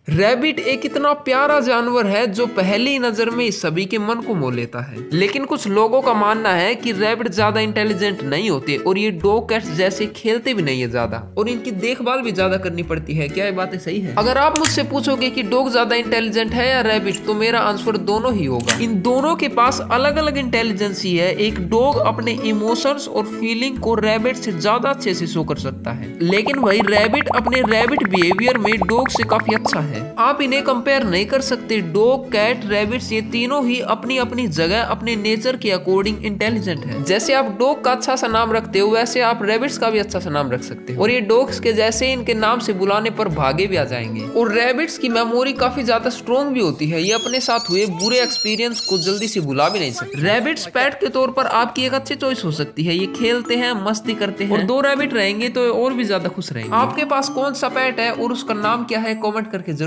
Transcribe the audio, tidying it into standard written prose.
Rabbit एक इतना प्यारा जानवर है जो पहली नजर में ही सभी के मन को मोह लेता है। लेकिन कुछ लोगों का मानना है कि रैबिट ज्यादा इंटेलिजेंट नहीं होते और ये डॉग कैट्स जैसे खेलते भी नहीं है ज्यादा, और इनकी देखभाल भी ज्यादा करनी पड़ती है। क्या ये बातें सही है? अगर आप मुझसे पूछोगे कि डॉग ज्यादा इंटेलिजेंट है या रैबिट, तो मेरा आंसर दोनों ही होगा। इन दोनों के पास अलग अलग इंटेलिजेंस ही है। एक डॉग अपने इमोशंस और फीलिंग को रैबिट से ज्यादा अच्छे से शो कर सकता है, लेकिन वही रैबिट अपने रैबिट बिहेवियर में डॉग से काफी अच्छा है। आप इन्हें कंपेयर नहीं कर सकते। डॉग, कैट, रैबिट्स ये तीनों ही अपनी अपनी जगह अपने नेचर के अकॉर्डिंग इंटेलिजेंट है। जैसे आप डॉग का अच्छा सा नाम रखते हो, वैसे आप रैबिट्स का भी अच्छा सा नाम रख सकते हो, और ये डॉग्स के जैसे इनके नाम से बुलाने पर भागे भी आ जाएंगे। और रैबिट्स की मेमोरी काफी ज्यादा स्ट्रॉन्ग भी होती है। ये अपने साथ हुए बुरे एक्सपीरियंस को जल्दी से भुला भी नहीं सकते। रैबिट्स पेट के तौर पर आपकी एक अच्छी चॉइस हो सकती है। ये खेलते हैं, मस्ती करते हैं, और 2 रैबिट रहेंगे तो और भी ज्यादा खुश रहेंगे। आपके पास कौन सा पेट है और उसका नाम क्या है, कमेंट करके